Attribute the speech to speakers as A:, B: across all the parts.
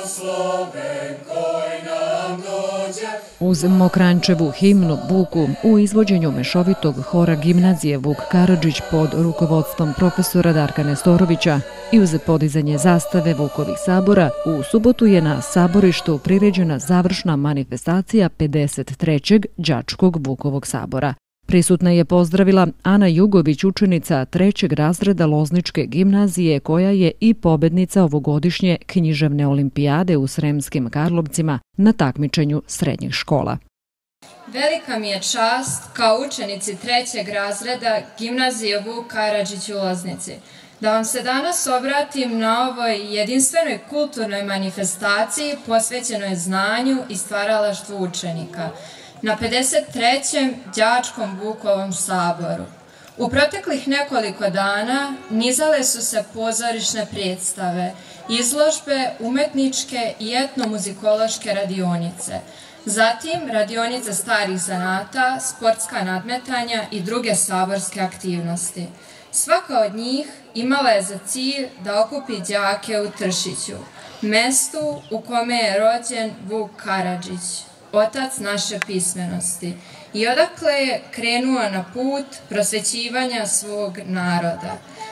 A: Uz Mokrančevu himnu Vuku u izvođenju mešovitog hora gimnazije Vuk Karadžić pod rukovodstvom profesora Darka Nestorovića i uz podizanje zastave Vukovih sabora, u subotu je na saborištu priređena završna manifestacija 53. đačkog Vukovog sabora. Prisutna je pozdravila Ana Jugović, učenica 3. razreda Lozničke gimnazije, koja je i pobednica ovogodišnje književne olimpijade u Sremskim Karlovcima na takmičenju srednjih škola.
B: Velika mi je čast kao učenici 3. razreda gimnazije Vuk Karadžić u Loznici da vam se danas obratim na ovoj jedinstvenoj kulturnoj manifestaciji posvećenoj znanju i stvaralaštvu učenika na 53. đačkom Vukovom saboru. U proteklih nekoliko dana nizale su se pozorišne predstave, izložbe, umetničke i etnomuzikološke radionice, zatim radionice starih zanata, sportska nadmetanja i druge saborske aktivnosti. Svaka od njih imala je za cilj da okupi đake u Tršiću, mestu u kome je rođen Vuk Karadžić, otac naše pismenosti, i odakle je krenuo na put prosvećivanja svog naroda.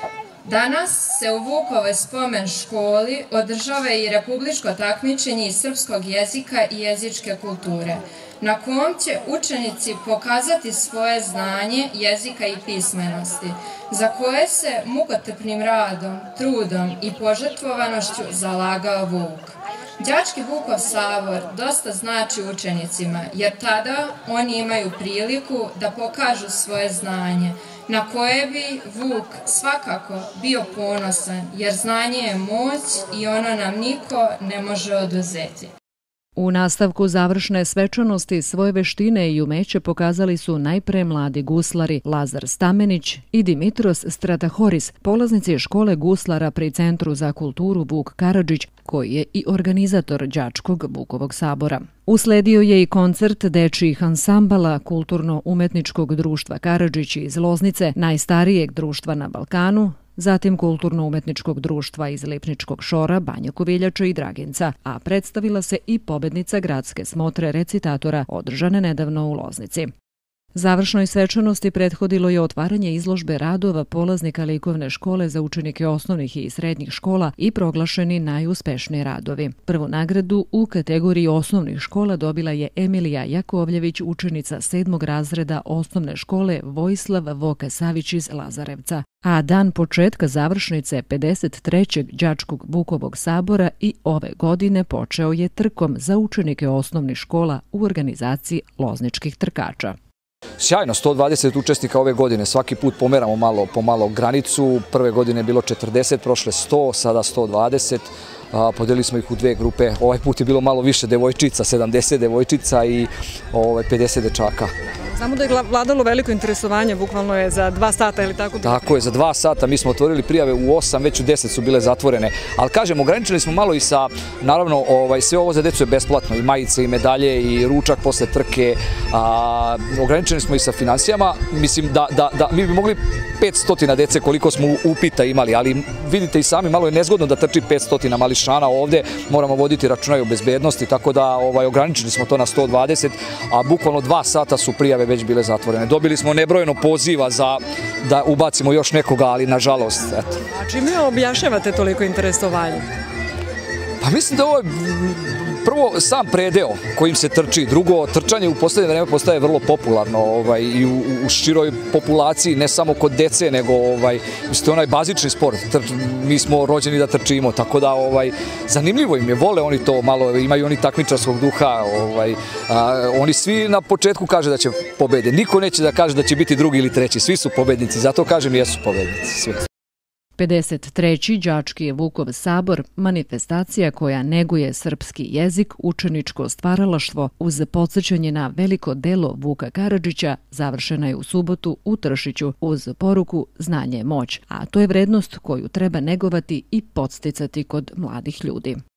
B: Danas se u Vukovoj spomen školi održava i republičko takmičenje iz srpskog jezika i jezičke kulture, na kom će učenici pokazati svoje znanje jezika i pismenosti, za koje se mukotrpnim radom, trudom i požrtvovanošću zalagao Vuk. Đački Vukov sabor dosta znači učenicima, jer tada oni imaju priliku da pokažu svoje znanje, na koje bi Vuk svakako bio ponosan, jer znanje je moć i ono nam niko ne može oduzeti.
A: U nastavku završne svečanosti svoje veštine i umeće pokazali su najpre mladi guslari Lazar Stamenić i Dimitros Stratahoris, polaznici škole guslara pri Centru za kulturu Vuk Karadžić, koji je i organizator đačkog Vukovog sabora. Usledio je i koncert dečijih ansambala Kulturno-umetničkog društva Karadžić iz Loznice, najstarijeg društva na Balkanu, zatim Kulturno-umetničkog društva iz Lipničkog Šora, Banja Koviljača i Draginca, a predstavila se i pobednica gradske smotre recitatora održane nedavno u Loznici. Završnoj svečanosti prethodilo je otvaranje izložbe radova polaznika likovne škole za učenike osnovnih i srednjih škola i proglašeni najuspešniji radovi. Prvu nagradu u kategoriji osnovnih škola dobila je Emilija Jakovljević, učenica 7. razreda osnovne škole Vojislav Voka Savić iz Lazarevca. A dan početka završnice 53. đačkog Vukovog sabora i ove godine počeo je trkom za učenike osnovnih škola u organizaciji lozničkih trkača.
C: Sjajno, 120 učesnika ove godine, svaki put pomeramo malo po malo granicu, prve godine je bilo 40, prošle 100, sada 120, podelili smo ih u dve grupe, ovaj put je bilo malo više devojčica, 70 devojčica i 50 dečaka.
D: Znamo da je vladalo veliko interesovanje, bukvalno je za 2 sata ili tako?
C: Tako je, za 2 sata, mi smo otvorili prijave u 8, već u 10 su bile zatvorene, ali kažem, ograničili smo malo i sa, naravno, sve ovo za decu je besplatno, i majice, i medalje, i ručak posle trke, ograničili smo i sa finansijama, mislim da mi bi mogli 500 dece koliko smo upita imali, ali vidite i sami, malo je nezgodno da trči 500 mališana ovde, moramo voditi računa i o bezbednosti, tako da ograničili smo to na 120, a bukvalno 2 sata su prijave već bile zatvorene. Dobili smo nebrojeno poziva za da ubacimo još nekoga, ali nažalost, eto.
D: A čime objašnjavate toliko interesovanje?
C: Pa mislim da ovo je prvo sam predeo kojim se trči, drugo, trčanje u poslednje vreme postaje vrlo popularno i u široj populaciji, ne samo kod dece, nego mislim, to je onaj bazični sport, mi smo rođeni da trčimo, tako da zanimljivo im je, vole oni to malo, imaju oni takmičarskog duha, oni svi na početku kaže da će pobede, niko neće da kaže da će biti drugi ili treći, svi su pobednici, zato kažem jesu pobednici, svi.
A: 53. đački Vukov sabor, manifestacija koja neguje srpski jezik, učeničko stvaralaštvo uz podsjećanje na veliko delo Vuka Karadžića, završena je u subotu u Tršiću uz poruku znanje je moć, a to je vrednost koju treba negovati i podsticati kod mladih ljudi.